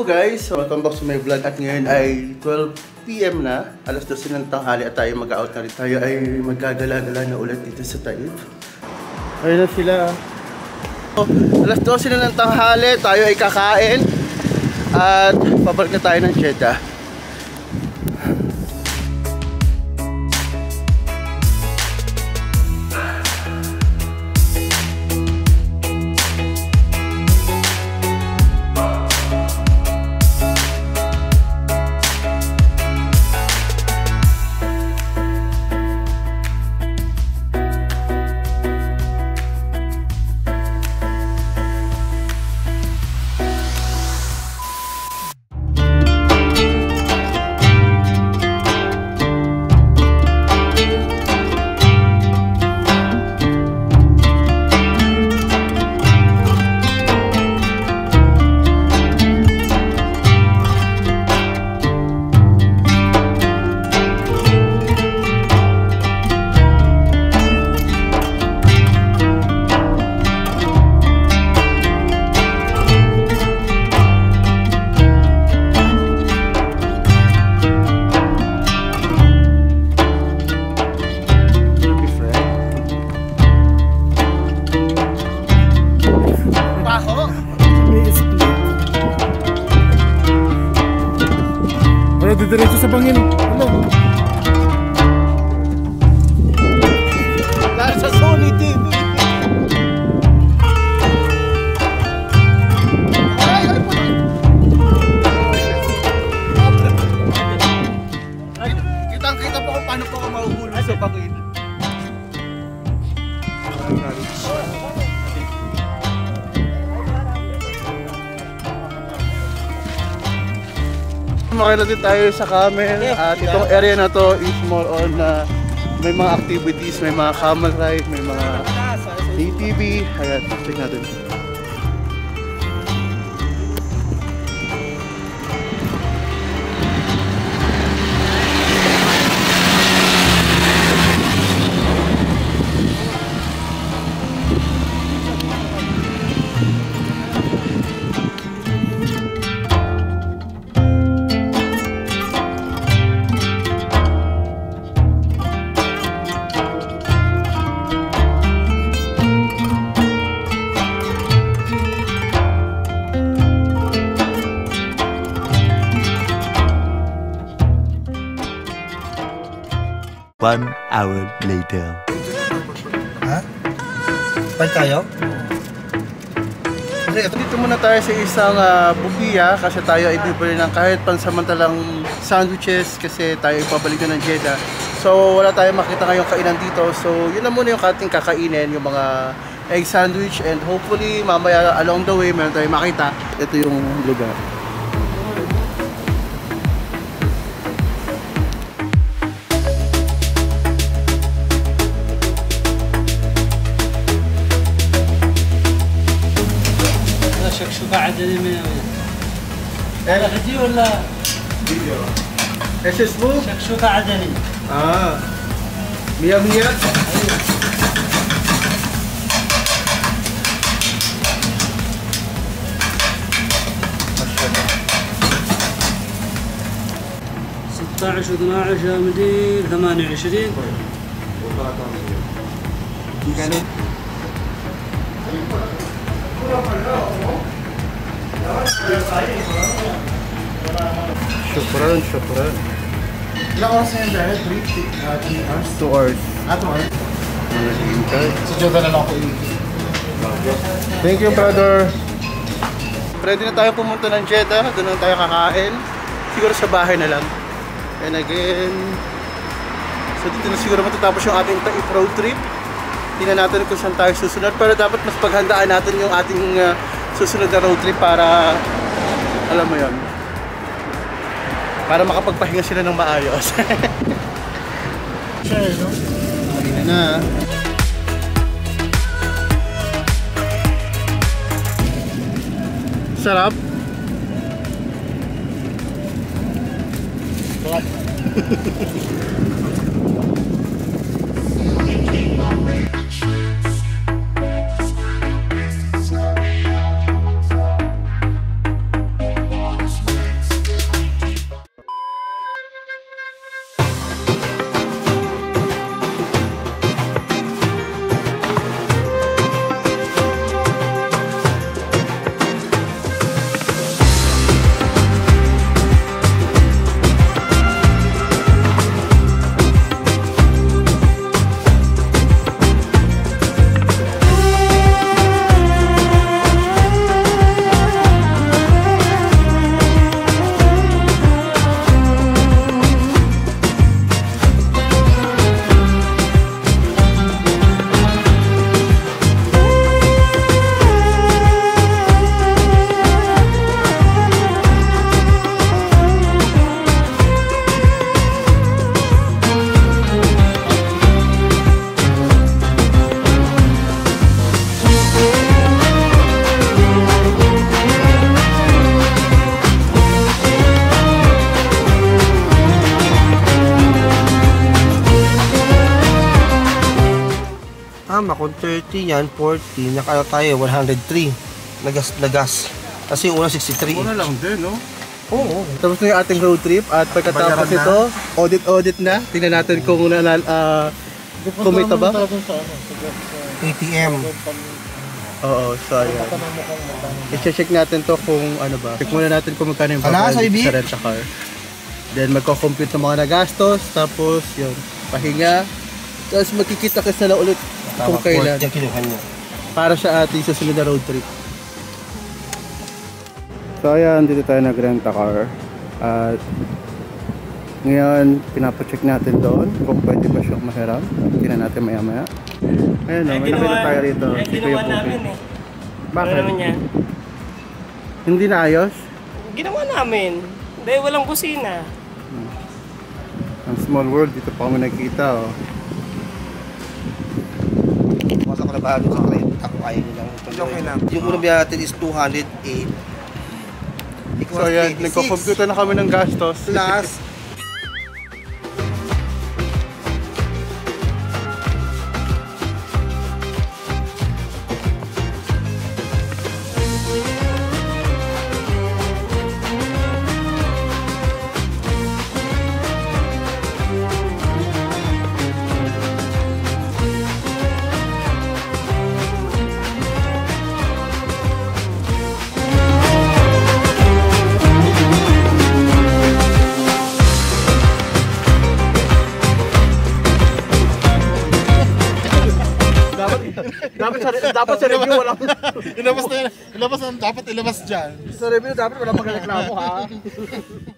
guys! So, welcome back sa my vlog at ngayon ay 12 PM na. Alas 12 ng tanghali at tayo mag-out na rin. Tayo ay magagala-gala na ulit dito sa Taif. Ayun na sila. So, alas 12 na ng tanghali, tayo ay kakain at pabalik na tayo ng Jeddah. Diretso sa bangin. Hello. Nasa Sony TV. Kitang-kita po kung paano po ako mahuhulog sa bangin. Makita din tayo sa camel at itong area na to is more on may mga activities, may mga camel ride, may mga ATV. Ayan, check natin. One hour later. Ha? Pan tayo? Dito muna tayo sa isang bukiya kasi tayo ay bibili ng kahit pansamantalang sandwiches kasi tayo ay pabalik na ng Jeddah. So wala tayong makita ngayong kainan dito. So yun na muna yung ating kakainin, yung mga egg sandwich, and hopefully mamaya along the way meron tayong makita. Ito yung lugar. شكشوكة عدني من وين؟ غدي ولا؟ فيديو. ايش اسمه؟ شكشوكة عدني. مية مية؟ ستة عشر 12 مدير 28. Syukran, syukran. Ilang oras na yun dahil? 3 hours? 2 hours. 2 hours? Okay. Sa Jeddah na lang ako Thank you, brother. Pwede na tayo pumunta ng Jeddah. Doon na tayo kakain. Siguro sa bahay na lang. And again, so dito na siguro matatapos yung ating Taif road trip. Tingnan natin kung saan tayo susunod. Pero dapat mas paghandaan natin yung ating susunod na road trip para, alam mo yon, para makapagpahinga sila ng maayos. Sure, no? Tingnan na. Sarap. tama. Kung 30 yan, 40, nakaya tayo 103 na gas. Kasi yung una 63. Una lang din, no? Oo. Tapos na yung ating road trip at pagkatapos Bayaran na. ito, audit na. Tingnan natin kung kumita ba? ATM. Oo, so ayan. I-check natin to kung ano ba. Check muna natin kung magkano yung Ala, babayad Saibi? sa rent-a-car. Then magko-compute ng mga nagastos, tapos yun, pahinga. Tapos magkikita-kits na lang ulit kung kailan. Yung kinuha niya. Para sa ating susunod na road trip. So ayan, dito tayo nag-rent-a-car. At ngayon, pinapacheck natin doon kung pwede ba siyang mahiram. Tingnan natin maya-maya. Ayun o, may nakita tayo rito. Si Kuya Pupi. Bakit? Ano naman yan? Hindi na ayos? Ginawa namin. Dahil walang busina. Ang small world, dito pa kami nakikita oh. Basta ko na ba sa client? Ako kaya nilang. Okay lang. Yung unang biyahe natin is 208. So ayan, nagko-compute na kami ng gastos. Plus, dapat sa review wala. Dapat ilabas dyan. Sa review dapat wala magreklamo ha.